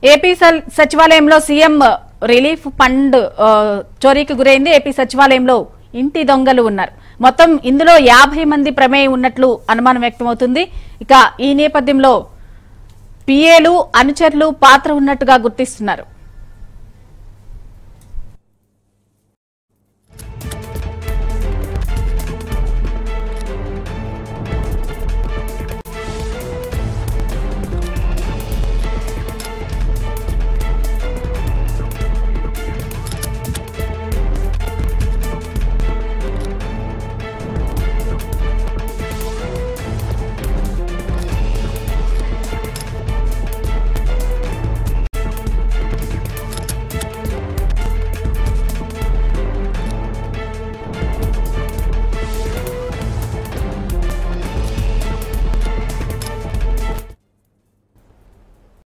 AP సచివాలయంలో CM relief fund చోరీకి గురైంది. ఏపీ సచివాలయంలో ఇంటి దొంగలు ఉన్నారు. మొత్తం ఇందులో 50 మంది ప్రమేయం ఉన్నట్లు అనుమానం వ్యక్తమవుతుంది. ఇక ఈ నేపథ్యంలో పిఏలు అనుచరులు పాత్ర ఉన్నట్టుగా గుర్తిస్తున్నారు.